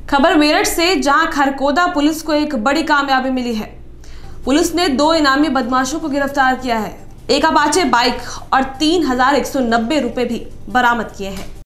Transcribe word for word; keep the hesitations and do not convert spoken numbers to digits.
खबर मेरठ से, जहां खरकोदा पुलिस को एक बड़ी कामयाबी मिली है। पुलिस ने दो इनामी बदमाशों को गिरफ्तार किया है। एक अपाचे बाइक और तीन हजार एक सौ नब्बे रुपए भी बरामद किए हैं।